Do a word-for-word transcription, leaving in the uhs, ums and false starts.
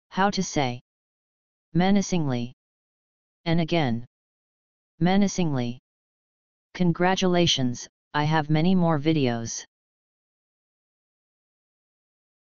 How to say menacingly. And again. Menacingly. Congratulations, I have many more videos.